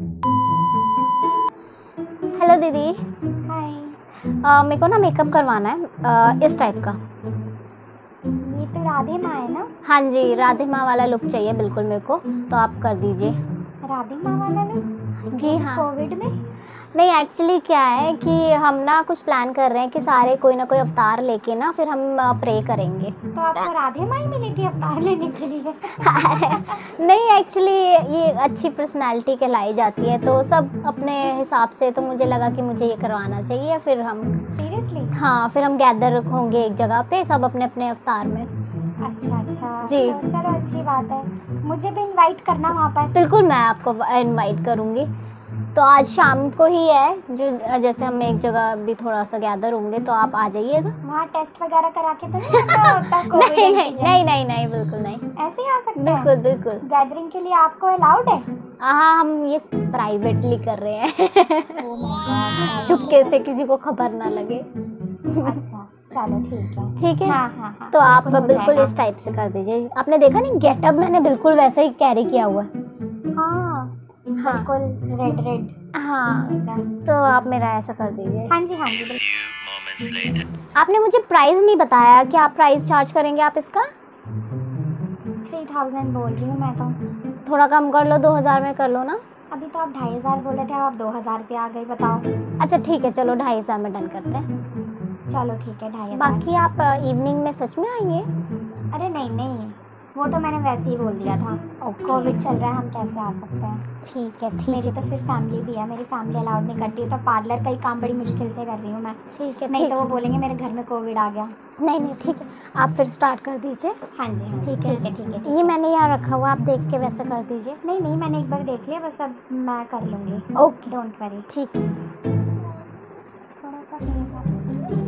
Hello दीदी। हाय। मेरे को ना मेकअप करवाना है इस टाइप का। ये तो राधे माँ है ना? हाँ जी, राधे माँ वाला लुक चाहिए बिल्कुल मेरे को, तो आप कर दीजिए। राधे माँ वाला लुक? जी हाँ। कोविड में? नहीं, एक्चुअली क्या है कि हम ना कुछ प्लान कर रहे हैं कि सारे कोई ना कोई अवतार लेके ना फिर हम प्रे करेंगे। तो आपको राधे माँ ही मिली थी अवतार लेने के लिए? नहीं, एक्चुअली ये अच्छी पर्सनालिटी कहलाई जाती है, तो सब अपने हिसाब से, तो मुझे लगा कि मुझे ये करवाना चाहिए। फिर हम सीरियसली? हाँ, फिर हम गैदर होंगे एक जगह पे, सब अपने अपने अवतार में। अच्छा जी। तो चलो अच्छी बात है, मुझे भी इनवाइट करना वहाँ पर। बिल्कुल, मैं आपको इनवाइट करूँगी। तो आज शाम को ही है, जो जैसे हम एक जगह भी थोड़ा सा गैदर होंगे, तो आप आ जाइएगा। वहाँ टेस्ट वगैरह करा के तो नहीं आता होता कोविड नहीं नहीं एंटीजन? नहीं नहीं नहीं, बिल्कुल नहीं। ऐसे ही आ सकते हैं? बिल्कुल बिल्कुल। गैदरिंग के लिए आपको अलाउड है? हाँ, हम ये प्राइवेटली कर रहे हैं। Oh my God, चुपके से, किसी को खबर ना लगे। अच्छा चलो ठीक है। ठीक है। हाँ। तो आप हो बिल्कुल जाएगा। इस टाइप से कर दीजिए। आपने देखा नहीं, गेटअप मैंने बिल्कुल वैसा ही कैरी किया हुआ है। हाँ बिल्कुल रेड हाँ, एकदम। तो आप मेरा ऐसा कर दीजिए। हाँ जी बिल्कुल। आपने मुझे प्राइस नहीं बताया, क्या आप प्राइस चार्ज करेंगे आप इसका? 3000 बोल रही हूँ मैं तो। थोड़ा कम कर लो, 2000 में कर लो ना। अभी तो आप 2500 बोले थे, अब आप 2000 पे आ गई, बताओ। अच्छा ठीक है, चलो 2500 में डन करते हैं। चलो ठीक है 2500। बाकी आप इवनिंग में सच में आएंगे? अरे नहीं, वो तो मैंने वैसे ही बोल दिया था। कोविड चल रहा है, हम कैसे आ सकते हैं। ठीक है मेरी तो फिर फैमिली भी है, मेरी फैमिली अलाउड नहीं करती है, तो पार्लर का ही काम बड़ी मुश्किल से कर रही हूँ मैं। ठीक है। नहीं तो वो बोलेंगे मेरे घर में कोविड आ गया। नहीं ठीक है, आप फिर स्टार्ट कर दीजिए। हाँ जी ठीक है। ठीक है। ये मैंने यहाँ रखा हुआ, आप देख के वैसे कर दीजिए। नहीं मैंने एक बार देख लिया, बस अब मैं कर लूँगी। Okay, don't worry. ठीक है। थोड़ा सा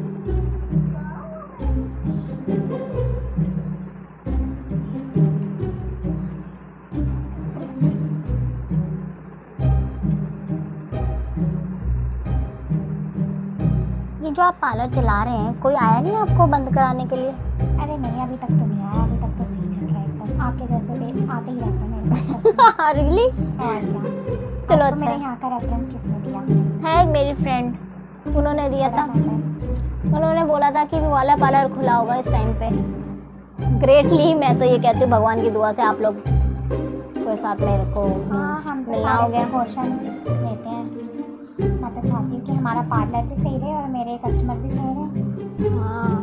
ये जो आप पार्लर चला रहे हैं, कोई आया नहीं आपको बंद कराने के लिए? अरे नहीं, अभी तक तो नहीं आया, अभी तक तो सही चल रहा है एकदम। आपके जैसे भी आते ही रहते हैं मेरे पास। रियली? और क्या। चलो आपको अच्छा मेरे यहाँ का रेफरेंस किसने दिया? है एक मेरी फ्रेंड, उन्होंने दिया था। उन्होंने बोला था कि वो वाला पार्लर खुला होगा इस टाइम पे। ग्रेटली, मैं तो ये कहती हूँ भगवान की दुआ से आप लोग के साथ मेरे को हम तो मिलना हो गया। प्रिकॉशंस लेते हैं। मैं तो चाहती हूँ कि हमारा पार्लर भी सही रहे और मेरे कस्टमर भी सही रहे। हाँ,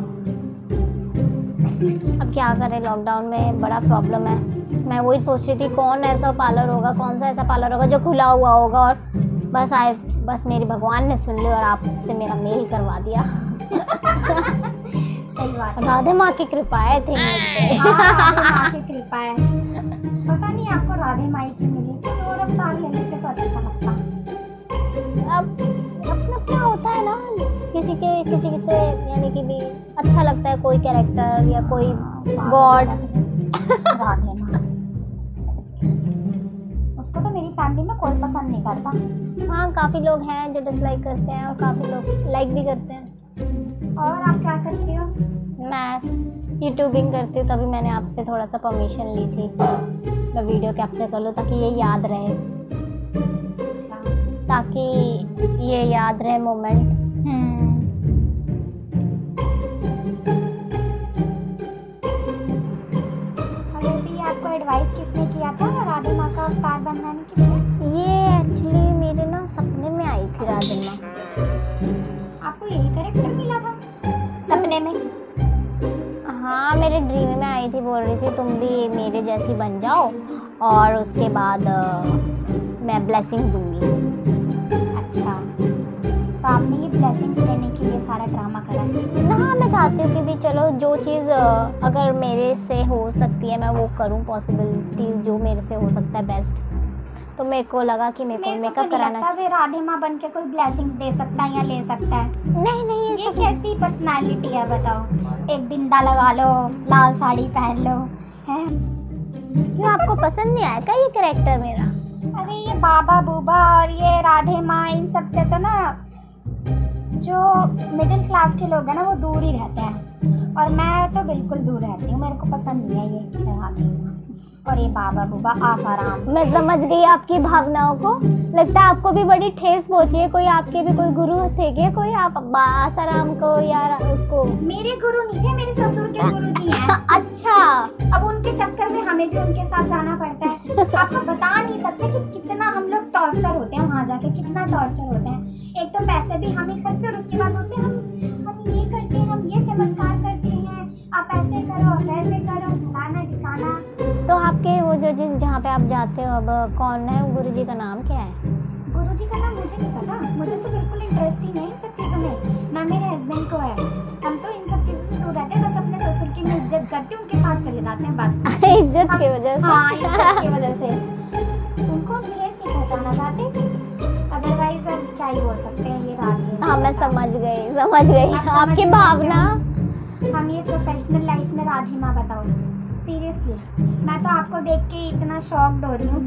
अब क्या करें, लॉकडाउन में बड़ा प्रॉब्लम है। मैं वही सोच रही थी कौन ऐसा पार्लर होगा, कौन सा ऐसा पार्लर होगा जो खुला हुआ होगा, और बस मेरी भगवान ने सुन ली और आपसे मेरा मेल करवा दिया। सही बात है। राधे माँ की कृपा है थी राधे माँ की कृपा है। पता नहीं आपको राधे माई क्यों मिली, तो और अवतार ले लेते तो अच्छा लगता। अब अपना अपना होता है ना, किसी से यानी कि भी अच्छा लगता है कोई कैरेक्टर या कोई गॉड। राधे माँ, उसको तो मेरी फैमिली में कोई पसंद नहीं करता। हाँ, काफ़ी लोग हैं जो डिसलाइक करते हैं और काफ़ी लोग लाइक भी करते हैं। और आप क्या करती हो? मैं यूट्यूबिंग करती हूँ, तभी मैंने आपसे थोड़ा सा परमिशन ली थी कि मैं वीडियो कैप्चर कर लूँ ताकि ये याद रहे। अच्छा। ताकि ये याद रहे मोमेंट। और वैसे ये आपको एडवाइस किसने किया था राधे माँ का अवतार बनवाने के लिए? ये एक्चुअली मेरे ना सपने में आई थी राधे माँ। आपको यही कैरेक्टर मिला था सपने में? हाँ, मेरे ड्रीम में आई थी, बोल रही थी तुम भी मेरे जैसी बन जाओ और उसके बाद मैं ब्लेसिंग दूंगी। अच्छा, तो आपने ये ब्लेसिंग्स लेने के लिए सारा ड्रामा करा है? हाँ, मैं चाहती हूँ कि भी चलो जो चीज़ अगर मेरे से हो सकती है मैं वो करूँ, पॉसिबिलिटीज जो मेरे से हो सकता है बेस्ट। तो मेरे को लगा कि मेरे को मेकअप कराना चाहिए। राधे माँ बन के कोई ब्लेसिंग्स दे सकता है या ले सकता है? नहीं, ये कैसी पर्सनालिटी है बताओ? एक बिंदा लगा लो, लाल साड़ी पहन लो, हैं? क्यों, आपको पसंद नहीं आया क्या ये कैरेक्टर मेरा? अरे ये बाबा बूबा और ये राधे माँ, इन सब से तो ना जो मिडिल क्लास के लोग हैं ना वो दूर ही रहते हैं, और मैं तो बिल्कुल दूर रहती हूँ। मेरे को पसंद नहीं है ये राधे माँ। अरे बाबा बूबा आसाराम। मैं समझ गई आपकी भावनाओं को। लगता है आपको भी बड़ी ठेस पहुंची है। कोई आपके भी कोई गुरु थे क्या? कोई आप आसाराम को या उसको? मेरे गुरु नहीं थे, मेरे ससुर के गुरु जी हैं। अच्छा। अब उनके चक्कर में हमें भी उनके साथ जाना पड़ता है। आपको बता नहीं सकते कि कितना हम लोग टॉर्चर होते हैं वहाँ जाके, कितना टॉर्चर होते हैं। एक तो पैसे भी हमें खर्च और उसके बाद होते हैं हम ये करते हैं, हम ये चमत्कार करते हैं, आप ऐसे करो वैसे करो, फलाना ठिकाना। तो आपके वो जो जहाँ पे आप जाते हो अब कौन है गुरुजी का नाम क्या है? गुरुजी का नाम मुझे नहीं पता, मुझे तो बिल्कुल इंटरेस्ट ही नहीं इन सब चीज़ों में, ना मेरे हस्बैंड को है। हम तो इन सब चीज़ों से दूर रहते हैं, बस अपने ससुर की भी इज्जत करते हैं, उनके साथ चले जाते हैं बस। इज्जत की वजह से? हाँ, इज्जत की वजह से उनको ठेस नहीं पहुँचाना चाहते। अदरवाइज अब क्या ही बोल सकते हैं, ये राधे। हाँ मैं समझ गई आप समझ आपकी सकते भावना। हम ये प्रोफेशनल लाइफ में राधे माँ बताओ, सीरियसली मैं तो आपको देख के इतना शॉक्ड हो रही हूँ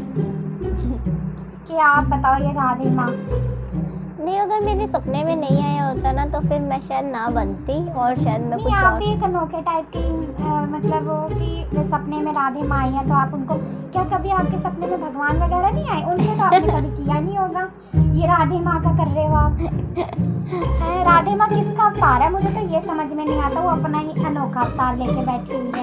कि आप बताओ ये राधे माँ। नहीं, अगर मेरे सपने में नहीं आया होता ना तो फिर मैं शायद ना बनती और शायद मैं कुछ आप और। भी एक अनोखे टाइप की मतलब वो कि सपने में राधे माँ आई हैं, तो आप उनको क्या कभी आपके सपने में भगवान वगैरह नहीं आए? उनसे तो आपने कभी किया नहीं होगा, ये राधे माँ का कर रहे हो आप। राधे माँ किसका अवतार है? मुझे तो ये समझ में नहीं आता। वो अपना ही अनोखा अवतार लेके बैठी हुई है।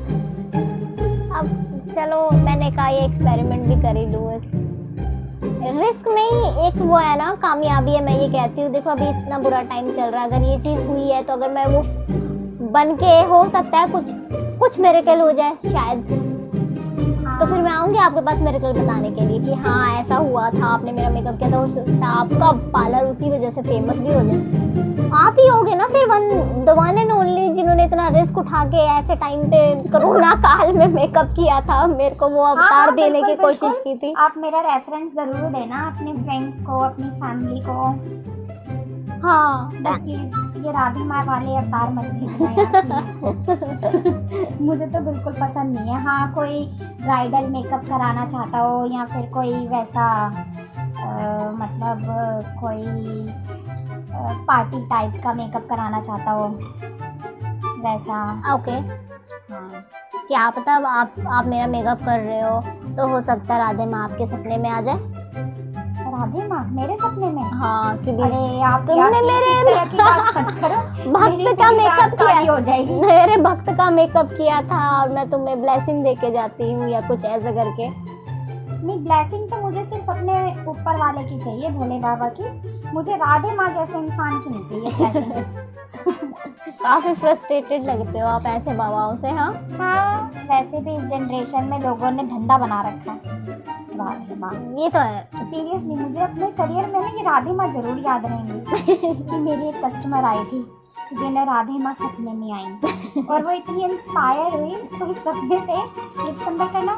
अब चलो मैंने कहा ये एक्सपेरिमेंट भी कर ही लूँ। रिस्क नहीं, एक वो है ना कामयाबी है। मैं ये कहती हूँ देखो अभी इतना बुरा टाइम चल रहा है, अगर ये चीज़ हुई है तो अगर मैं वो बन के हो सकता है कुछ मिरेकल हो जाए शायद, तो फिर मैं आऊँगी आपके पास मिरेकल बताने के लिए कि हाँ ऐसा हुआ था, आपने मेरा मेकअप किया था, हो सकता है आपका पार्लर उसी वजह से फेमस भी हो जाए। आप ही होगे ना फिर द वन एंड ओनली जिन्होंने इतना रिस्क उठा के ऐसे टाइम पे कोरोना काल में मेकअप किया था, मेरे को वो अवतार देने की कोशिश की थी। आप मेरा रेफरेंस जरूर देना अपने फ्रेंड्स को, अपनी फैमिली को। हाँ प्लीज ये राधे माँ वाले अवतार मत भेजना यार। मुझे तो बिल्कुल पसंद नहीं है। हाँ कोई ब्राइडल मेकअप कराना चाहता हो या फिर कोई वैसा मतलब कोई पार्टी टाइप का मेकअप कराना चाहता हो वैसा। ओके। हाँ क्या पता आप मेरा मेकअप कर रहे हो तो हो सकता है राधे माँ आपके सपने में आ जाए। राधे माँ मेरे सपने में? हाँ क्योंकि अरे आप तुमने मेरे इस तरह की बात मत करो। भक्त का मेकअप किया हो जाएगी। मेरे भक्त का मेकअप किया था और मैं तुम्हें ब्लेसिंग दे के जाती हूँ या कुछ ऐसा करके। नहीं, ब्लेसिंग तो मुझे सिर्फ अपने ऊपर वाले की चाहिए, भोले बाबा की। मुझे राधे माँ जैसे इंसान की नहीं चाहिए ब्लेसिंग। काफी फ्रस्ट्रेटेड लगते हो आप ऐसे बाबाओं से। हाँ हाँ वैसे भी इस जनरेशन में लोगों ने धंधा बना रखा है राधे माँ। ये तो है। सीरियसली मुझे अपने करियर में ना ये राधे माँ जरूर याद रहेंगी कि मेरी एक कस्टमर आई थी जिन्हें राधे माँ सपने में आई और वो इतनी इंस्पायर हुई उस सपने से। लिप्स अंदर करना,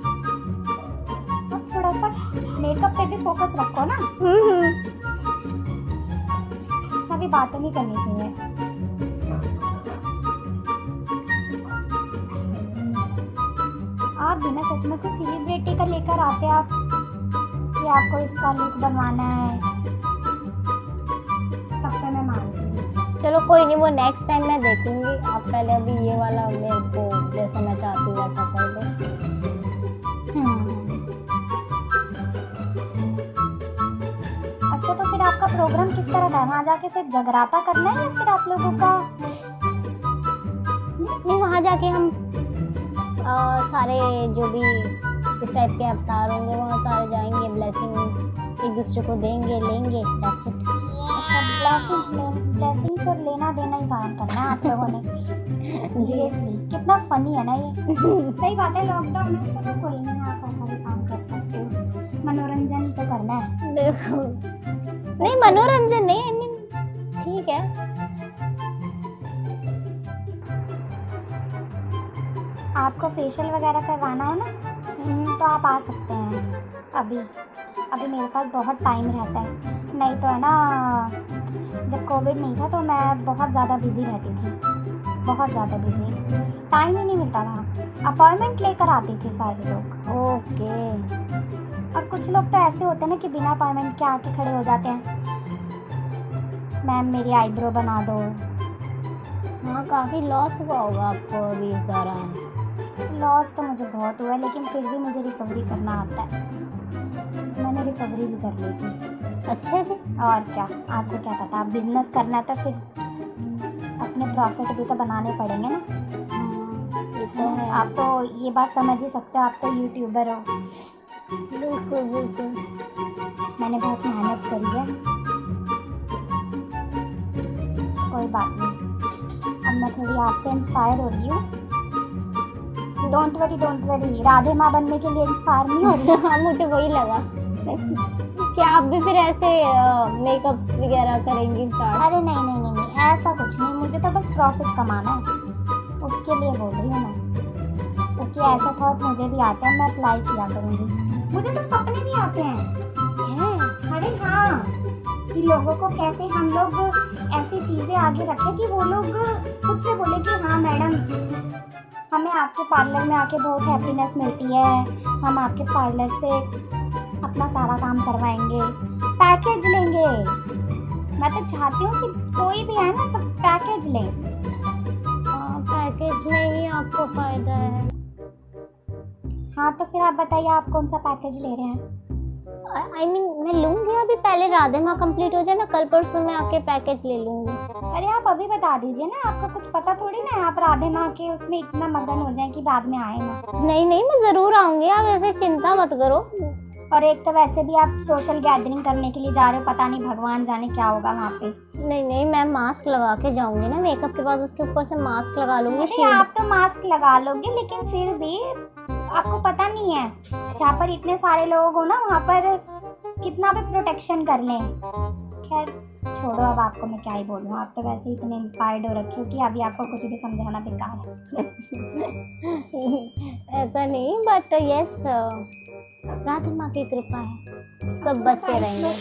और थोड़ा सा मेकअप पे भी फोकस रखो ना। कभी बातें नहीं करनी चाहिए। आप बिना सच में कोई सेलिब्रिटी का लेकर आते आप कि आपको इसका लुक बनवाना है, तब तो मैं मानती। चलो कोई नहीं, वो नेक्स्ट टाइम मैं देखूंगी। आप पहले अभी ये वाला मेरे को जैसा मैं चाहती हूँ वैसा कर दो। अच्छा तो फिर आपका प्रोग्राम किस तरह का है? वहाँ जाके सिर्फ जगराता करना है या फिर आप लोगों का? नहीं, वहाँ जाके हम सारे जो भी इस टाइप के अवतार होंगे वहाँ सारे जाएंगे, ब्लेसिंग्स एक दूसरे को देंगे, लेंगे, दैट्स इट। अच्छा ब्लेसिंग्स और लेना देना ही काम करना है आप लोगों ने। सीरियसली कितना फनी है ना ये। सही बात है, लॉकडाउन है, चलो कोई नहीं, आप ऐसा भी काम कर सकते हो, मनोरंजन ही तो करना है। बिल्कुल नहीं, मनोरंजन नहीं, I mean, ठीक है। आपको फेशियल वगैरह करवाना हो ना तो आप आ सकते हैं। अभी मेरे पास बहुत टाइम रहता है, नहीं तो है ना जब कोविड नहीं था तो मैं बहुत ज़्यादा बिजी रहती थी, बहुत ज़्यादा बिजी, टाइम ही नहीं मिलता था। अपॉइंटमेंट लेकर आते थे सारे लोग। ओके। और कुछ लोग तो ऐसे होते हैं ना कि बिना अपॉइंटमेंट के आके खड़े हो जाते हैं, मैम मेरी आईब्रो बना दो। हाँ काफ़ी लॉस हुआ होगा आपको अभी इस दौरान। लॉस तो मुझे बहुत हुआ है, लेकिन फिर भी मुझे रिकवरी करना आता है। मैंने रिकवरी भी कर ली थी। अच्छा जी। और क्या, आपको क्या पता, आप बिजनेस करना है तो फिर अपने प्रॉफिट भी तो बनाने पड़ेंगे ना। ये तो है। आप तो ये बात समझ ही सकते हो, आप तो यूट्यूबर हो। बिल्कुल बिल्कुल। मैंने बहुत मेहनत करी है। कोई बात नहीं, अब मैं थोड़ी आपसे इंस्पायर हो रही हूँ। डोंट वरी, राधे माँ बनने के लिए इंस्पायर नहीं हो रही। हाँ, मुझे वही लगा। क्या आप भी फिर ऐसे मेकअप्स वगैरह करेंगी स्टार्ट? अरे नहीं, ऐसा कुछ नहीं, मुझे तो बस प्रॉफिट कमाना है, उसके लिए बोल रही हूँ मैं। क्योंकि ऐसे थॉट मुझे भी आते हैं, मैं अप्लाई किया करूँगी। मुझे तो सपने भी आते हैं। अरे हाँ, कि लोगों को कैसे हम लोग ऐसी चीज़ें आगे रखें कि वो लोग खुद से बोले कि हाँ मैडम, हमें आपके पार्लर में आके बहुत हैप्पीनेस मिलती है, हम आपके पार्लर से अपना सारा काम करवाएंगे, पैकेज लेंगे। मैं तो चाहती हूँ कि कोई भी है ना, सब पैकेज लें। हाँ, पैकेज में ही आपको फायदा है। हाँ, तो फिर आप बताइए, आप कौन सा पैकेज ले रहे हैं? I mean, मैं लूंगी अभी, पहले राधे माँ कंप्लीट हो जाए ना, कल परसों में आके पैकेज ले लूंगी। अरे आप अभी बता दीजिए ना, आपका कुछ पता थोड़ी ना है, आप राधे माँ के उसमें इतना मगन हो जाए कि बाद में आए ना। नहीं, मैं जरूर आऊंगी, आप ऐसे चिंता मत करो। और एक तो वैसे भी आप सोशल गैदरिंग करने के लिए जा रहे हो, पता नहीं भगवान जाने क्या होगा वहाँ पे। नहीं, मैं मास्क लगा के जाऊंगी ना मेकअप के बाद, उसके ऊपर से मास्क लगा लूंगी। अरे आप तो मास्क लगा लोगे, लेकिन फिर भी आपको पता नहीं है, जहाँ पर इतने सारे लोग हो ना, वहाँ पर कितना भी प्रोटेक्शन कर लें। खैर छोड़ो, अब आपको मैं क्या ही बोलूँ, आप तो वैसे ही इतने इंस्पायर्ड हो रखे हो कि अभी आपको कुछ भी समझाना बेकार है। ऐसा नहीं, बट यस, राधे माँ की कृपा है, सब बच्चे रहेंगे।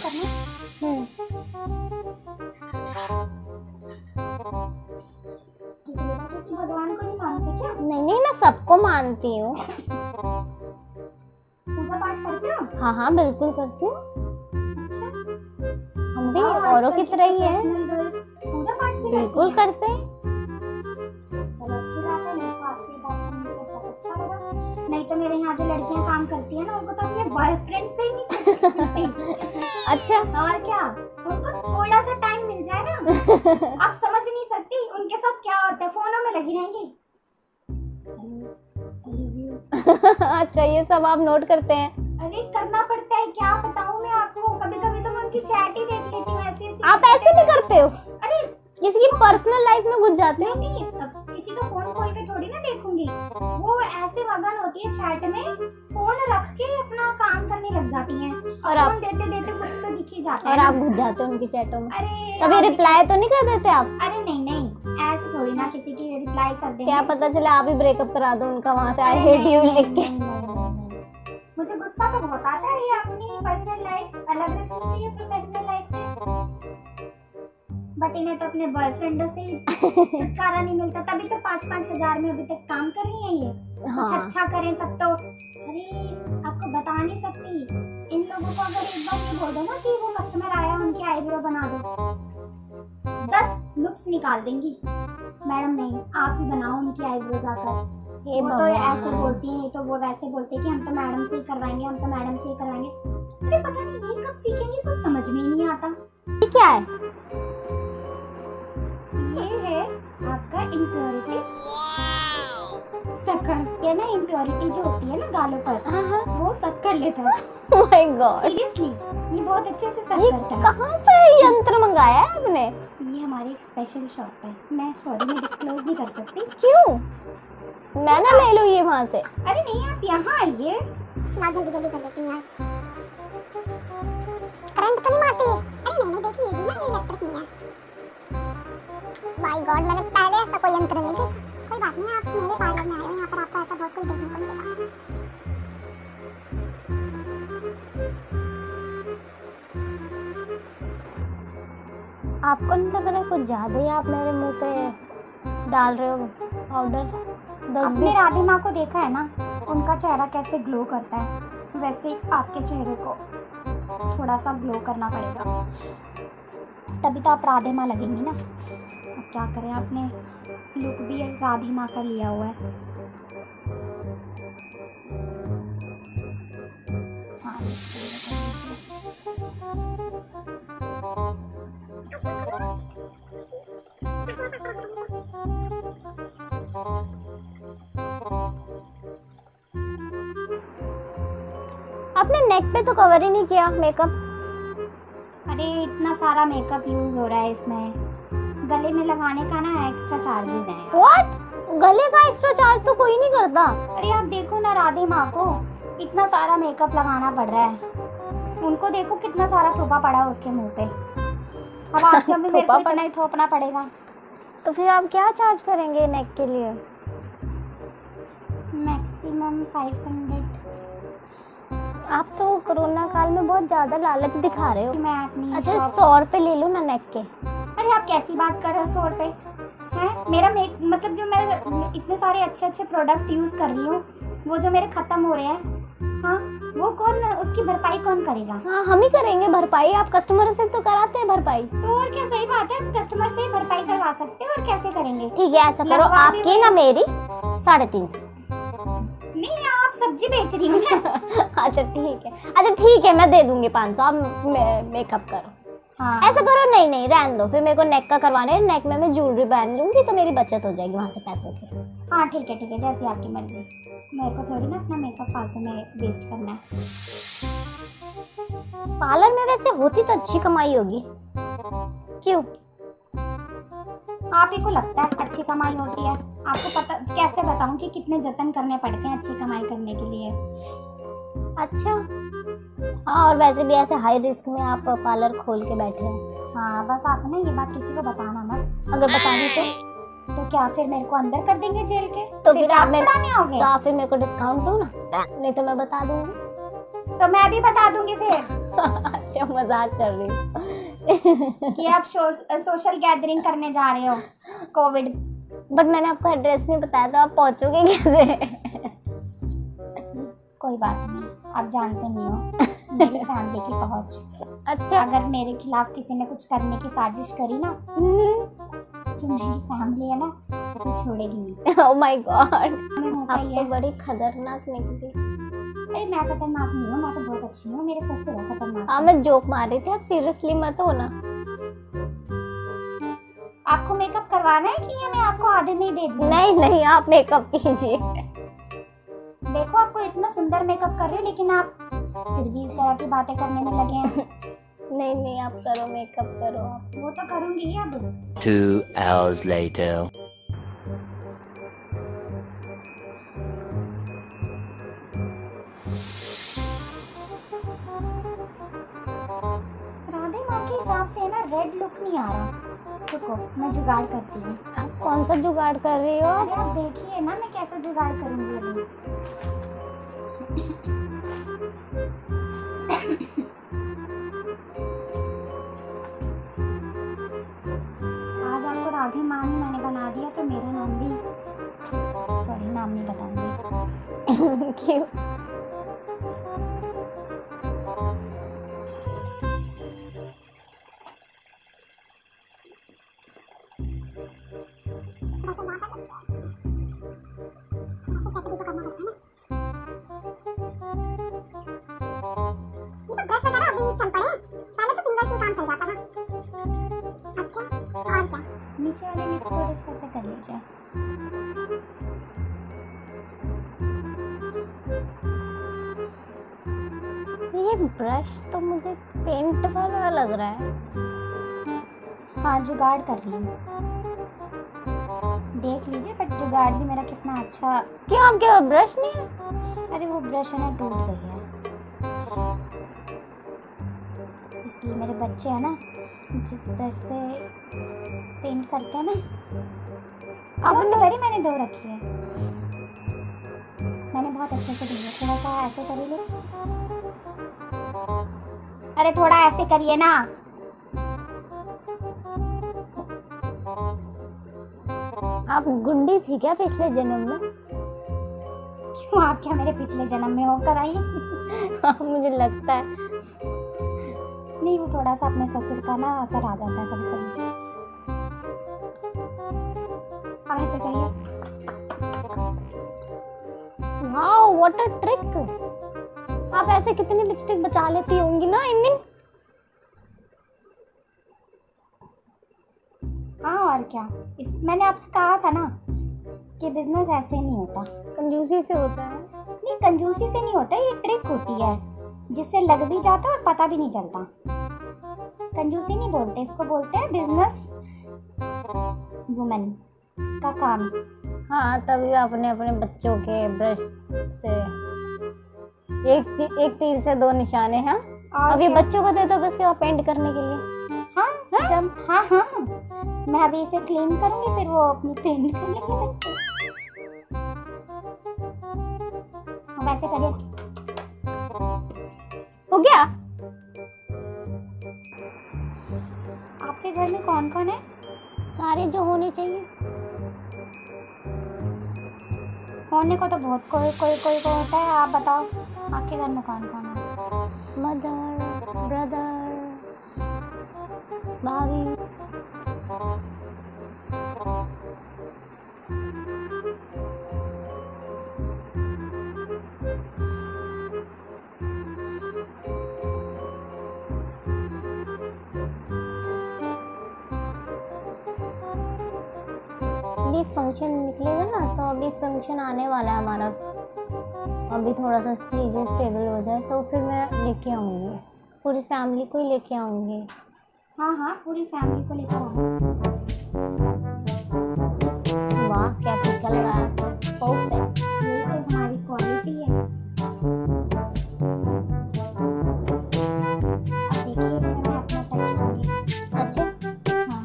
किसी भगवान को नहीं मानते क्या? नहीं, मैं सबको मानती हूँ। पूजा पाठ करते हो? हाँ, बिल्कुल करती हूँ। अच्छा, हम भी औरों की तरह ही हैं। पूजा पाठ भी बिल्कुल करते हैं। चलो अच्छी बात है, मेरे को आपसे ये बात सुनने को बहुत अच्छा लगा। नहीं तो मेरे यहाँ जो लड़कियाँ काम करती है ना, उनको तो अपने बॉयफ्रेंड से ही नहीं छुट्टी। अच्छा, और क्या, उनको थोड़ा सा टाइम मिल जाए ना, आप समझ नहीं सकती उनके साथ क्या होता है, फोनों में लगी रहेंगी। अच्छा, ये सब आप नोट करते हैं? अरे करना पड़ता है, क्या बताऊँ मैं आपको, कभी कभी तो मैं उनकी चैट ही देख लेती हूँ ऐसे। आप ऐसे भी करते हो? अरे किसी की पर्सनल लाइफ में घुस जाते हो? नहीं, अब किसी का फोन खोल के थोड़ी ना देखूंगी, वो ऐसे मगन होती है चैट में, फोन रख के अपना काम करने लग जाती हैं, और फोन देते देते कुछ तो दिख ही जाता है। और आप घुस जाते हो उनकी चैटों में? अरे कभी रिप्लाई तो नहीं कर देते आप? अरे नहीं, ऐसे थोड़ी ना किसी की रिप्लाई कर देंगे। क्या पता चला आप ही ब्रेकअप करा दो उनका, वहाँ से आई हेट यू लिख के। मुझे गुस्सा तो बहुत आता है, ये अपनी पर्सनल लाइफ अलग रखनी चाहिए प्रोफेशनल लाइफ से, बट इन्हें तो अपने बॉयफ्रेंडों से ही छुटकारा नहीं मिलता, तभी तो 5-5 हजार में अभी तक काम कर रही है ये। हाँ। कुछ अच्छा करें तब तो। अरे आपको बता नहीं सकती, इन लोगों को अगर एक बार ये बोल दो ना कि वो कस्टमर आया, उनकी आईब्रो बना दो, 10 नुक्स निकाल देंगी। मैडम नहीं, आप ही बनाओ उनकी आईब्रो जाकर। वो तो ऐसे बोलती हैं, तो वो वैसे बोलते हैं कि हम तो मैडम से ही करवाएंगे, हम तो मैडम से ही करवाएंगे। अरे पता नहीं ये कब सीखेंगे, कुछ समझ में ही नहीं आता। ये क्या है? ये है आपका इम्प्योरिटी शक्कर। ये ना इम्प्योरिटी जो होती है ना गालों पर, वो शक्कर लेता है। Oh my God! सीरियसली, ये बहुत अच्छे से शक ये करता है। कहाँ से यंत्र मंगाया है आपने? ये हमारी एक स्पेशल शॉप है, मैं सॉरी मैं डिस्क्लोज नहीं कर सकती। क्यों? मैं ना ले लूँ ये वहाँ से? अरे नहीं, आप यहाँ आइए ना, जल्दी जल्दी कर लेती हूँ। करंट तो नहीं मारती है? अरे नहीं देखिए जी ना, ये इलेक्ट्रिक नहीं है। माय गॉड, मैंने पहले ऐसा कोई यंत्र नहीं देखा। कोई बात नहीं, आप मेरे पार्लर में आए हो, यहाँ पर आपको ऐसा बहुत कुछ देखने को मिलेगा। आपको नहीं लग रहा है कुछ ज्यादा ही आप मेरे मुंह पे डाल रहे हो पाउडर? 10-20 आपने राधे माँ को देखा है ना, उनका चेहरा कैसे ग्लो करता है, वैसे आपके चेहरे को थोड़ा सा ग्लो करना पड़ेगा, तभी तो आप राधे माँ लगेंगी ना। अब क्या करें, आपने लुक भी राधे माँ का लिया हुआ है। नेक पे तो कवर ही नहीं किया मेकअप। अरे इतना सारा मेकअप यूज हो रहा है इसमें, गले में लगाने का ना एक्स्ट्रा चार्जेस हैं। व्हाट? गले का एक्स्ट्रा चार्ज तो कोई नहीं करता। अरे आप देखो ना राधे माँ को इतना सारा मेकअप लगाना पड़ रहा है, उनको देखो कितना सारा थोपा पड़ा है उसके मुंह पे। अब आपके भी मेरे को इतना ही थोपना पड़ेगा। तो फिर आप क्या चार्ज करेंगे नेक के लिए? मैक्सिमम 500। आप तो कोरोना काल में बहुत ज्यादा लालच दिखा रहे हो। मैं अपनी अच्छा शॉप- 100 रुपए ले लो ना नेक के। अरे आप कैसी बात कर रहे हो 100 रुपए है? मेरा मतलब जो मैं इतने सारे अच्छे अच्छे प्रोडक्ट यूज कर रही हूँ वो जो मेरे खत्म हो रहे हैं, हाँ वो कौन, उसकी भरपाई कौन करेगा? हाँ हम ही करेंगे भरपाई, आप कस्टमर से तो कराते हैं भरपाई। तो और क्या, सही बात है, कस्टमर से ही भरपाई करवा सकते हैं और कैसे करेंगे? ठीक है ऐसा करो, लगवा भी आपकी ना मेरी 350। नहीं आप सब्जी बेच रही हो ना। अच्छा ठीक है मैं दे दूंगी 500, आप मेकअप करो। हाँ ऐसा करो, नहीं रहने दो, फिर मेरे को नेक का करवाने हैं, नेक में मैं ज्वेलरी पहन लूंगी तो मेरी बचत हो जाएगी वहाँ से पैसों की। हाँ ठीक है जैसी आपकी मर्जी, मेरे को थोड़ी ना अपना मेकअप फालतू में वेस्ट करना है। पार्लर में वैसे होती तो अच्छी कमाई होगी, क्यों? आप ही को लगता है अच्छी कमाई होती है? आपको पता कैसे बताऊं कि कितने जतन करने पड़ते हैं अच्छी कमाई करने के लिए। अच्छा हाँ, और वैसे भी ऐसे हाई रिस्क में आप पार्लर खोल के बैठे हैं। हाँ बस आप ना ये बात किसी को बताना मत। अगर बतानी तो क्या फिर मेरे को अंदर कर देंगे जेल के? तो फिर आप छुड़ाने आओगे? तो आप फिर मेरे को डिस्काउंट दो ना, नहीं तो मैं बता दूंगी। तो मैं भी बता दूंगी फिर। अच्छा मजाक कर रही हूँ। कि आप सोशल गैदरिंग करने जा रहे हो कोविड। बट मैंने आपको एड्रेस नहीं बताया, तो आप पहुंचोगे कैसे? कोई बात नहीं, आप जानते नहीं हो मेरी फैमिली की पहुंच। अच्छा अगर मेरे खिलाफ किसी ने कुछ करने की साजिश करी ना तो मेरी फैमिली है ना उसे छोड़ेगी नहीं। ओह माय गॉड, मैं होता आप ही तो है। बड़ी खतरनाक निकली। अरे मैं खतरनाक नहीं हूँ, मैं तो बहुत अच्छी हूँ, मेरे ससुर है खतरनाक। हाँ मैं जोक मार रही थी, आप सीरियसली मत हो ना। आपको मेकअप करवाना है कि ये मैं आपको आधे में ही भेज दूँ? नहीं आप मेकअप कीजिए। देखो आपको इतना सुंदर मेकअप कर रही हूँ लेकिन आप फिर भी इस तरह की बातें करने में लगे हैं। नहीं आप करो, मेकअप करो आप। वो तो करूंगी ही अब। 2 hours later. राधे माँ के हिसाब से ना रेड लुक नहीं आ रहा। रुको मैं जुगाड़ करती हूँ। आप कौन सा जुगाड़ कर रही हो? अरे आप देखिए ना मैं कैसे जुगाड़ करूंगी अभी। आज आपको राधे माँ ही मैंने बना दिया तो मेरा नाम भी, सॉरी नाम नहीं बताऊंगी। क्यों? ब्रश वगैरह अभी चल पड़े, पहले तो फिंगर से काम चल जाता था। अच्छा और क्या, नीचे वाले लिप्स थोड़े से कर लीजिए। ये ब्रश तो मुझे पेंट वाला लग रहा है। हाँ जुगाड़ कर रही हूँ, देख लीजिए। बट जुगाड़ भी मेरा कितना अच्छा। क्यों आपके पास ब्रश नहीं है? अरे वो ब्रश है ना टूट गई है, इसलिए मेरे बच्चे है ना जिस ब्रश से पेंट करते हैं ना, डोंट वरी मैंने दो रखी है, मैंने बहुत अच्छे से दी है। थोड़ा सा ऐसे करिए लिप्स, अरे थोड़ा ऐसे करिए ना। आप गुंडी थी क्या पिछले जन्म में? क्यों, आप क्या मेरे पिछले जन्म में होकर आई? हाँ, मुझे लगता है। नहीं वो थोड़ा सा अपने ससुर का ना असर आ जाता है कभी कभी। अब ऐसे करिए। Wow what a trick. आप ऐसे कितनी लिपस्टिक बचा लेती होंगी ना इन। हाँ और क्या, मैंने आपसे कहा था ना कि बिजनेस ऐसे नहीं होता, कंजूसी से होता है। नहीं कंजूसी से नहीं होता, ये ट्रिक होती है। जिससे लग भी जाता है और पता भी नहीं चलता। कंजूसी नहीं बोलते इसको, बोलते हैं बिजनेस वुमेन का काम। हाँ, तभी अपने अपने बच्चों के ब्रश से एक तीर से दो निशाने हैं। और अब ये क्या? बच्चों को दे दो बस वो पेंट करने के लिए। हाँ जब हाँ मैं अभी इसे क्लीन करूंगी, फिर वो अपनी पेंट कर लेंगे बच्चे। अब ऐसे करिए। हो गया। आपके घर में कौन कौन है? सारे जो होने चाहिए। होने को तो बहुत कोई कोई कोई को होता है। आप बताओ आपके घर में कौन कौन है? मदर, ब्रदर, भाभी। अभी एक फंक्शन निकलेगा ना, तो अभी एक फंक्शन आने वाला है हमारा। अभी थोड़ा सा चीज़ें स्टेबल हो जाए तो फिर मैं लेके आऊँगी, पूरी फैमिली को ही लेके आऊँगी। हाँ पूरी फैमिली को लेकर आओ। वाह क्या टीका लगाया, परफेक्ट। यही तो हमारी क्वालिटी है। अब देखिए इसमें मैं अपना टच दूंगी। अच्छा, हाँ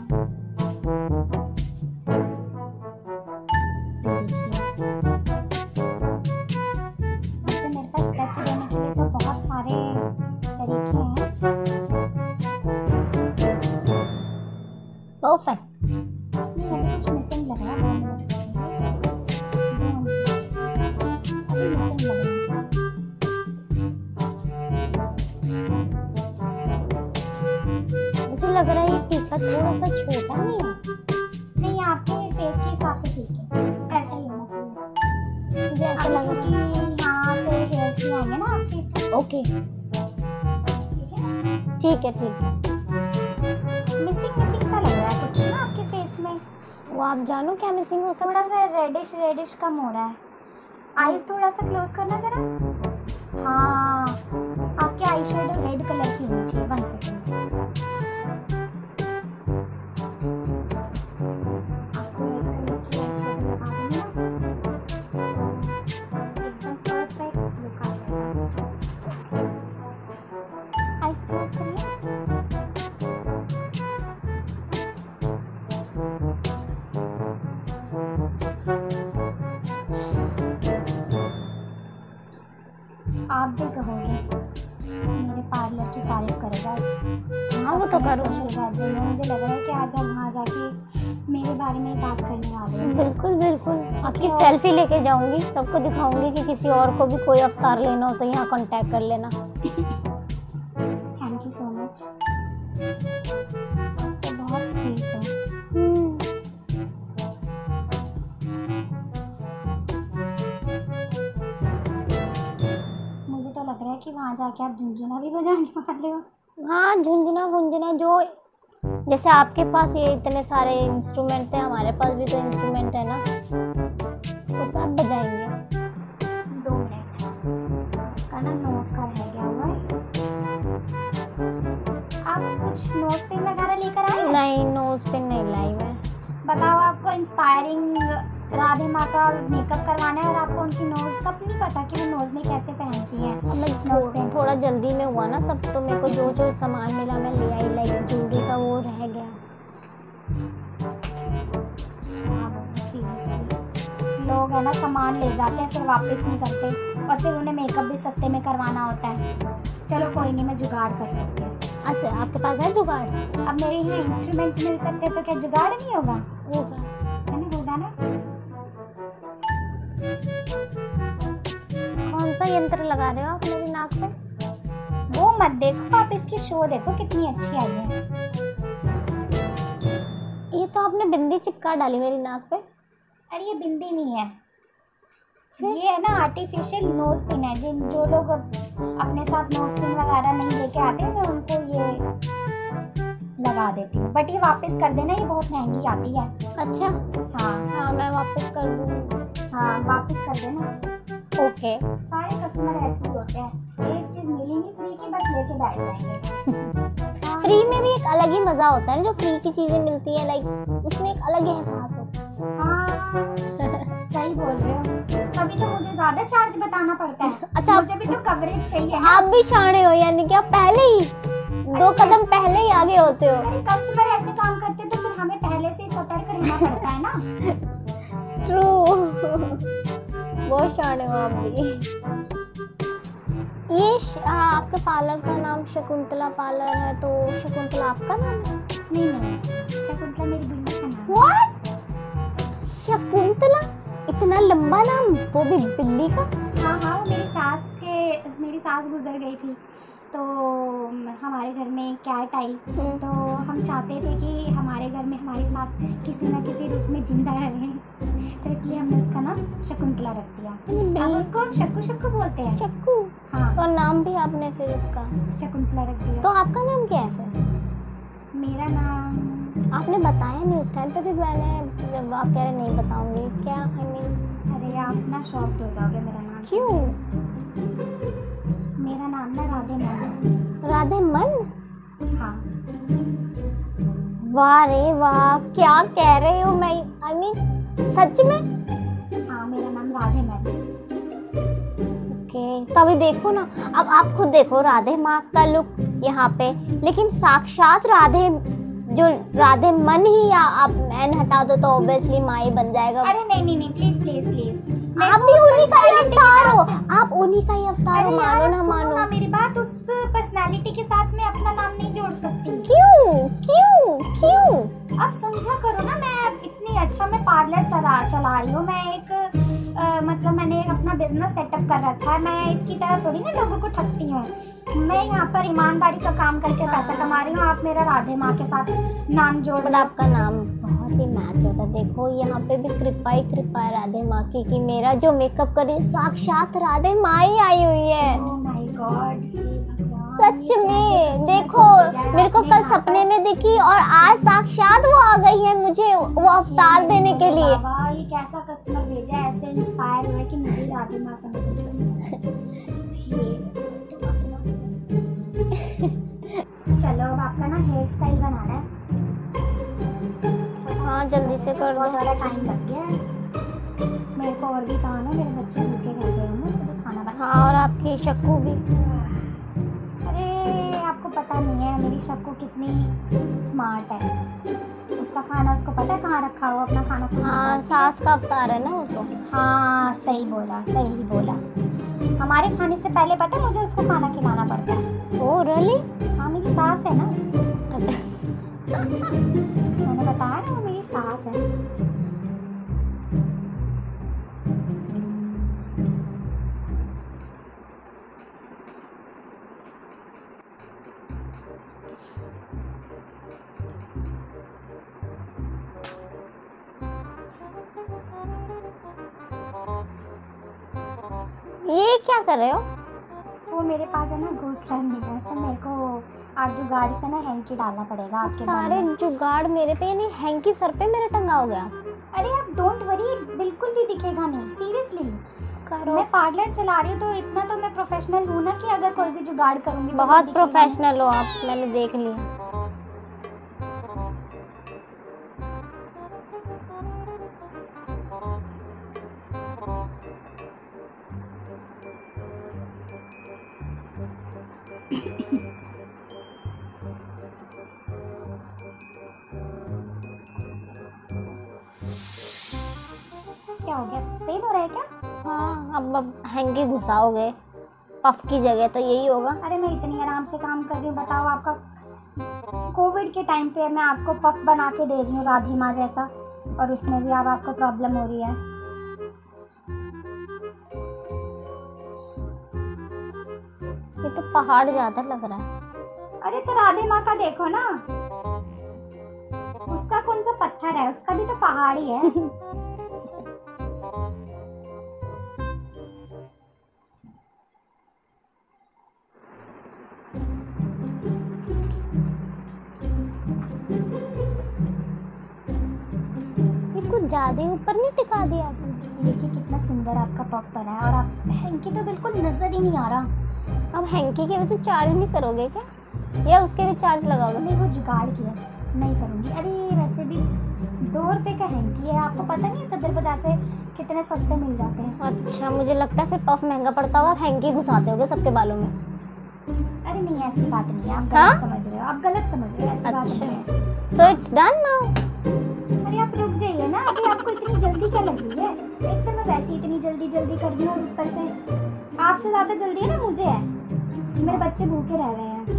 वैसे मेरे पास टच देने के लिए तो बहुत सारे तरीके हैं। परफेक्ट। नहीं अभी कुछ मिसिंग लग रहा है। 2 मिनट अभी मिसिंग लग रहा है। मुझे लग रहा है ये टीका थोड़ा सा छोटा नहीं है। नहीं आपके फेस के हिसाब से ठीक है, ऐसे ही होना चाहिए। मुझे ऐसा लग रहा है। क्योंकि यहाँ से हेयर्स भी आएंगे ना आपके। ओके, ठीक है। ठीक है। मिसिंग सा लग रहा है कुछ ना आपके फेस में। वो आप जानो क्या मिसिंग हो सकता थोड़ा सा रेडिश कम हो रहा है। आईज थोड़ा सा क्लोज करना जरा। हाँ आपके आई शेडो रेड कलर की होनी चाहिए। 1 सेकेंड। आपको रेड कलर की आई शेडो लगा दूंगी ना, एकदम परफेक्ट लुक आ जाएगा। आईज क्लोज करिए। आप भी कहोगे मेरे पार्लर की तारीफ करेगा आज। हाँ वो तो करो। सोशल गैदरिंग में मुझे लग रहा है कि आज हम वहाँ जाके मेरे बारे में बात करने वाले हैं। बिल्कुल बिल्कुल, आपकी सेल्फी लेके जाऊंगी, सबको दिखाऊंगी कि किसी और को भी कोई अवतार लेना हो तो यहाँ कांटेक्ट कर लेना। Thank you so much. तो बहुत स्वीट हो। मुझे तो लग रहा है कि वहाँ जाके आप झुनझुना भी बजाने वाले हो। हाँ, झुंझुना गुंजना जो, जैसे आपके पास ये इतने सारे इंस्ट्रूमेंट थे, हमारे पास भी तो इंस्ट्रूमेंट है ना, तो सब बजाएंगे। 2 मिनट का ना नोज का रह गया हुआ है। आप कुछ नोज पिन वगैरह लेकर आए हैं? नहीं, नोज पिन नहीं लाई मैं। बताओ आपको इंस्पायरिंग राधे माँ का मेकअप करवाना है और आपको उनकी नोज कप नहीं पता कि वो नोज में कैसे पहनती हैं। अब मैं थोड़ा जल्दी में हुआ ना सब, तो मेरे को जो जो सामान मिला मैं ले आई, लाइक ज्वेलरी का वो रह गया। सीरियसली लोग है ना सामान ले जाते हैं फिर वापस नहीं करते, और फिर उन्हें मेकअप भी सस्ते में करवाना होता है। चलो कोई नहीं, मैं जुगाड़ कर सकती हूँ। अच्छा, आपके पास है जुगाड़? अब मेरे यहाँ इंस्ट्रूमेंट मिल सकते हैं तो क्या जुगाड़ नहीं होगा? होगा। है ना, होगा ना। कौन सा यंत्र लगा रहे हो आप मेरी नाक पे? वो मत देखो, आप इसकी शो देखो कितनी अच्छी आई है। ये तो आपने बिंदी चिपका डाली मेरी नाक पे। अरे ये बिंदी नहीं है, ये है ना आर्टिफिशियल नोज पिन है। जो लोग अपने साथ नोज पिन वगैरह नहीं लेके आते मैं उनको ये लगा देती हूँ, बट ये वापस कर देना, ये बहुत महंगी आती है। अच्छा, हाँ हाँ मैं वापस कर दूँगी। हाँ वापस कर देना। ओके। सारे कस्टमर ऐसे ही होते हैं। एक चीज मिलेंगी फ्री की, बस लेके बैठ जाएंगे। फ्री में भी एक अलग ही मजा होता है ना, जो फ्री की चीजें मिलती है, लाइक उसमें एक अलग ही एहसास होता है। हाँ सही बोल रहे हो, तभी तो मुझे ज्यादा चार्ज बताना पड़ता है। अच्छा, मुझे भी तो कवरेज चाहिए ना। आप भी शाणे हो, यानी कि आप पहले ही 2 कदम पहले ही आगे होते हो। अरे कस्टमर ऐसे काम करते तो फिर हमें पहले से ही सतर्क रहना पड़ता है ना। ट्रू। बहुत शाणे हो आप भी। ये आपके पार्लर का नाम शकुंतला पार्लर है, तो शकुंतला आपका नाम है? नहीं, शकुंतला मेरी बिल्ली का नाम है। What? शकुंतला, इतना लंबा नाम, वो भी बिल्ली का? हाँ, वो मेरी सास गुजर गई थी, तो हमारे घर में कैट आई, तो हम चाहते थे कि हमारे घर में हमारी सास किसी न किसी रूप में जिंदा रहे, तो इसलिए हमने उसका नाम शकुंतला रख दिया। अब उसको हम शक्कू शक्कू बोलते हैं। शक्कू? हाँ, और नाम भी आपने फिर उसका शकुंतला रख दिया। तो आपका नाम क्या है फिर? मेरा नाम आपने बताया नहीं उस टाइम पे भी, मैंने आप कह रहे नहीं बताऊंगी क्या? I mean, अरे आप ना शॉक्ड हो जाओगे मेरा नाम। क्यों? मेरा नाम ना राधे मन है। राधे मन? हाँ, वाह रे वाह, क्या कह रहे हो? मैं I mean, सच में? हाँ, मेरा नाम राधे मन है। ओके, तभी देखो ना, अब आप खुद देखो राधे माँ का लुक यहाँ पे, लेकिन साक्षात राधे, जो राधे मन ही, या आप मैन हटा दो तो ऑब्वियसली माँ ही बन जाएगा। अरे नहीं, प्लीज प्लीज प्लीज, आप भी उन्हीं का ही अवतार हो, आप उन्हीं का ही अवतार हो, मानो ना मानो। ना मेरी बात, उस पर्सनालिटी के साथ मैं अपना नाम नहीं जोड़ सकती। क्यों क्यों क्यों? अब समझा करो ना, मैं इतनी अच्छा मैं पार्लर चला रही हूँ, मैं एक मतलब मैंने अपना बिजनेस सेटअप कर रखा है, मैं इसकी तरह थोड़ी ना लोगों को ठगती हूँ। मैं यहाँ पर ईमानदारी का काम करके पैसा कमा रही हूँ। आप मेरा राधे माँ के साथ नाम जोड़, पर आपका नाम बहुत ही मैच होता है। देखो यहाँ पे भी कृपा ही कृपा है राधे माँ की, कि मेरा जो मेकअप करे साक्षात राधे माँ ही आई हुई है। ओह माय गॉड, सच में देखो, मेरे को कल सपने में दिखी और आज साक्षात वो आ गई है मुझे वो अवतार देने के लिए। बाबा, ये कैसा कस्टमर भेजा है, ऐसे इंस्पायर हुए कि मुझे राधे माँ समझ चलो अब आपका ना हेयर स्टाइल बनाना है। हाँ जल्दी से कर बहुत दो। ज़्यादा टाइम लग गया है, मेरे को और भी काम है, मेरे बच्चे भूखे रह गए हैं, तो खाना बना। हाँ, और आपकी शक्कू भी। अरे आपको पता नहीं है मेरी शक्कू कितनी स्मार्ट है, उसका खाना उसको पता है कहाँ रखा हुआ अपना खाना। हाँ, सास का अवतार है ना वो तो। हाँ सही बोला। हमारे खाने से पहले पता है मुझे उसको खाना खिलाना पड़ता है। Oh really? हाँ मेरी सास है ना, अच्छा। मैंने बताया ना वो मेरी सास है। ये क्या कर रहे हो? वो मेरे पास है ना घोंसला नहीं है, तो मेरे को आज जुगाड़ से ना हैंकी डालना पड़ेगा आपके सारे जुगाड़ मेरे पे, यानी हैंकी सर पे मेरा टंगा हो गया। अरे आप डोंट वरी, बिल्कुल भी दिखेगा नहीं, सीरियसली। करो। मैं पार्लर चला रही हूँ तो इतना तो मैं प्रोफेशनल हूँ ना कि अगर कोई भी जुगाड़ करूँगी तो बहुत वो दिखेगा नहीं। प्रोफेशनल हो आप, मैंने देख लिया। क्या हो गया, पेन हो रहा है क्या? हाँ, अब हैंकी घुसाओगे पफ की जगह तो यही होगा। अरे मैं इतनी आराम से काम कर रही हूँ, बताओ आपका कोविड के टाइम पे मैं आपको पफ बना के दे रही हूँ राधे माँ जैसा, और उसमें भी अब आपको प्रॉब्लम हो रही है। ये तो पहाड़ ज्यादा लग रहा है। अरे तो राधे माँ का देखो ना, उसका कौन सा पत्थर है, उसका भी तो पहाड़ ही है। ये कुछ ज्यादा ही ऊपर नहीं टिका दिया आपने? देखिए कितना सुंदर आपका पफ बना है, और आप हैंकी तो बिल्कुल नजर ही नहीं आ रहा। अब हैंकी के भी तो चार्ज नहीं करोगे क्या, या उसके भी चार्ज लगाओगे? नहीं वो जुगाड़ की है, नहीं करूँगी। अरे वैसे भी 2 रुपए का हैंकी है, आपको पता नहीं है सदर बाजार से कितने सस्ते मिल जाते हैं। अच्छा, मुझे लगता है फिर पफ महंगा पड़ता होगा, आप हैंकी घुसाते होगे सबके बालों में। अरे नहीं ऐसी बात नहीं है, आप हाँ? गलत समझ रहे हो, आप गलत समझ रहे हो, ऐसी बात अच्छा, नहीं है। तो इट्स डन नाउ। अरे आप रुक जाइए ना, अभी आपको इतनी जल्दी क्या लग रही है? एक तो मैं वैसे ही इतनी जल्दी जल्दी कर रही हूँ, ऊपर से आपसे ज़्यादा जल्दी है ना मुझे है। मेरे बच्चे भूखे रह गए हैं,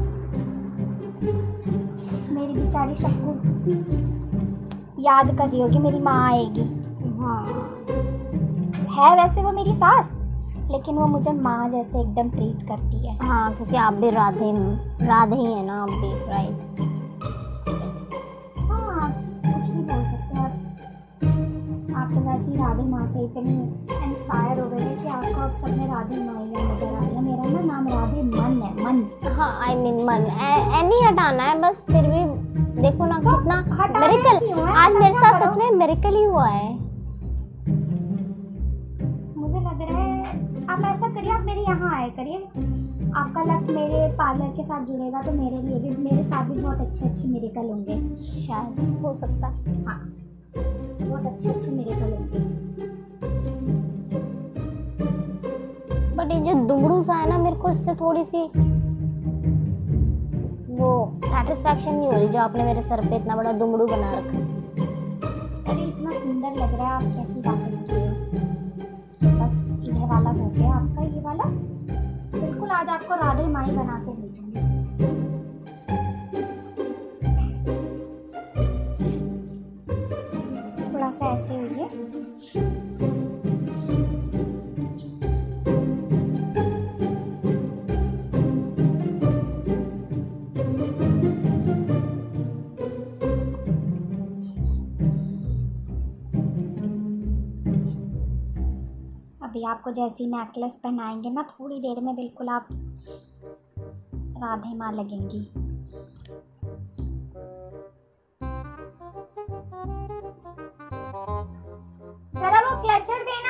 मेरी बेचारी सबको याद कर रही होगी, मेरी माँ आएगी। हाँ है वैसे वो मेरी सास, लेकिन वो मुझे माँ जैसे एकदम ट्रीट करती है। हाँ, क्योंकि आप भी राधे राधे ही है ना आप भी, राइट? हाँ कुछ भी बोल सकते हैं आप तो वैसे ही राधे माँ से इतनी इंस्पायर हो गए हैं कि आपको अब सब में राधे माँ नजर आ रही है। मेरा ना नाम राधे मन है, मन। हाँ, आई मीन मन नहीं हटाना है बस, फिर भी देखो ना कितना हटाना मिरेकल, क्यों है? आज मेरे समझा साथ करो। सच में मिरेकल ही हुआ है। मुझे लग रहा है आप ऐसा करिए, आप मेरे यहाँ आया करिए, आपका लक मेरे पार्लर के साथ जुड़ेगा तो मेरे लिए भी, मेरे साथ भी बहुत अच्छे अच्छे मिरेकल होंगे। शायद हो सकता है। हाँ बहुत अच्छे अच्छे मिरेकल होंगे। बट ये जो दुमड़ू सा है ना, मेरे को इससे थोड़ी सी वो सेटिस्फैक्शन नहीं हो रही, जो आपने मेरे सर पे इतना बड़ा दुमड़ू बना रखा है। अरे इतना सुंदर लग रहा है, आप कैसी बातें कर रहे हो? बस इधर वाला हो गया आपका, ये वाला बिल्कुल आज आपको राधे माई बना के भेजूंगी। थोड़ा सा ऐसे होइए। अभी आपको जैसी नेकलेस पहनाएंगे ना, थोड़ी देर में बिल्कुल आप राधे माँ लगेंगी। जरा वो क्लचर देना।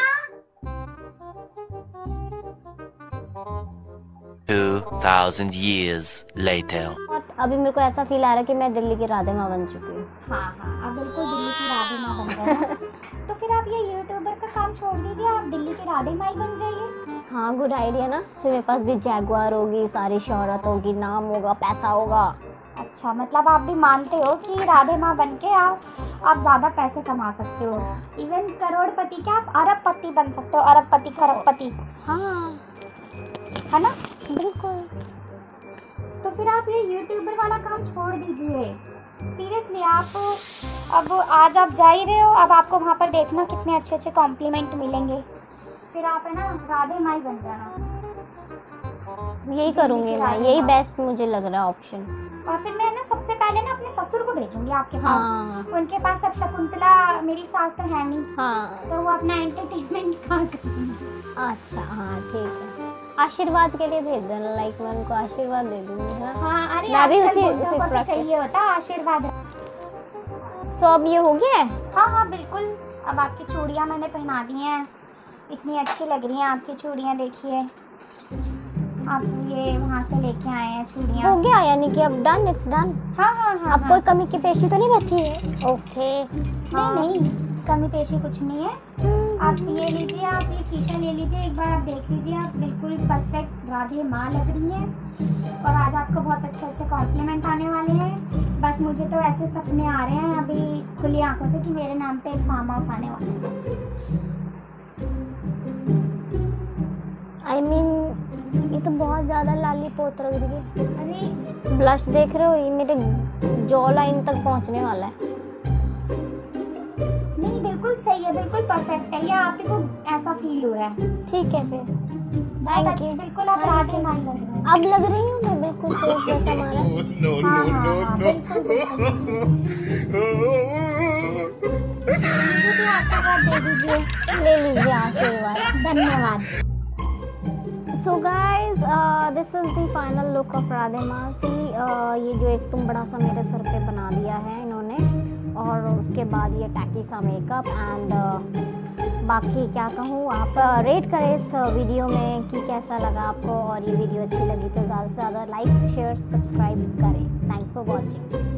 2,000 years later. और अभी मेरे को ऐसा फील आ रहा है कि मैं दिल्ली की राधे माँ बन चुकी हूँ। हाँ हाँ, आप बिल्कुल दिल्ली की राधे माँ बन गए ना। तो फिर आप ये यूट्यूबर का काम छोड़ दीजिए, आप दिल्ली की राधे माँ ही बन जाइए। हाँ, गुड आइडिया ना, फिर मेरे पास भी जैगुआर होगी, सारी शोहरत होगी, नाम होगा, पैसा होगा। अच्छा मतलब आप भी मानते हो कि राधे माँ बन के आप ज़्यादा पैसे कमा सकते हो, इवन करोड़पति क्या आप अरबपति बन सकते हो, अरबपति खरबपति, हाँ है ना? बिल्कुल। तो फिर आप ये यूट्यूबर वाला काम छोड़ दीजिए, सीरियसली। आप अब आज आप जा ही रहे हो, अब आपको वहाँ पर देखना कितने अच्छे अच्छे कॉम्प्लीमेंट मिलेंगे, फिर आप है ना राधे माई बन जाना। यही करूँगी मैं, यही बेस्ट मुझे लग रहा है ऑप्शन। और फिर मैं ना सबसे पहले ना अपने ससुर को भेजूंगी आपके पास। हाँ उनके पास अब शकुंतला मेरी सास तो है नहीं, हाँ, तो वो अपना एंटरटेनमेंट कहाँ करेंगे। अच्छा हाँ ठीक है, आशीर्वाद के लिए भेज देना, लाइक मैं उनको आशीर्वाद दे दूँगी है ना। हाँ अरे मैं भी आजकल उसी बुड्ढों को तो प्रकार- चाहिए होता आशीर्वाद। सो अब ये हो गया है? हाँ हाँ बिल्कुल, अब आपकी चूड़ियाँ मैंने पहना दी हैं, इतनी अच्छी लग रही हैं आपकी चूड़ियाँ, देखिए आप ये वहाँ से लेके आए हैं चूड़ियाँ। हो गया यानी कि अब डन, इट्स डन। हाँ हाँ हाँ, अब हाँ। कोई कमी की पेशी तो नहीं बची है? ओके। नहीं नहीं कमी पेशी कुछ नहीं है। आप ये लीजिए, आप ये शीशा ले लीजिए, एक बार आप देख लीजिए, आप बिल्कुल परफेक्ट राधे माँ लग रही हैं। और आज आपको बहुत अच्छे अच्छे कॉम्प्लीमेंट आने वाले हैं। बस मुझे तो ऐसे सपने आ रहे हैं अभी खुली आंखों से कि मेरे नाम पे एक फार्म हाउस आने वाला है बस। आई मीन ये तो बहुत ज़्यादा लाली पोत लग रही है। अरे ब्लश देख रहे हो, ये मेरे जॉ लाइन तक पहुंचने वाला है। नहीं बिल्कुल सही है, बिल्कुल परफेक्ट है, या आप ही को ऐसा फील हो रहा है? ठीक है फिर, बहुत थैंक अच्छी, यू। बिल्कुल आप राधे माँ लग रहे हैं। अब लग रही हूँ मैं बिल्कुल सेफ जैसा मारा। हाँ हाँ हाँ बिल्कुल बिल्कुल। मुझे भी आशीर्वाद दे दीजिए। ले लीजिए आशीर्वाद। धन्यवाद। So guys this is the final look of Radhe Maa. ये जो एक तुम बड़ा सा मेरे सर पे बना दिया है इन्होंने, और उसके बाद ये टैकी सा मेकअप एंड बाकी क्या कहूँ, आप रेट करें इस वीडियो में कि कैसा लगा आपको, और ये वीडियो अच्छी लगी तो ज़्यादा से ज़्यादा लाइक शेयर सब्सक्राइब करें। Thanks for watching.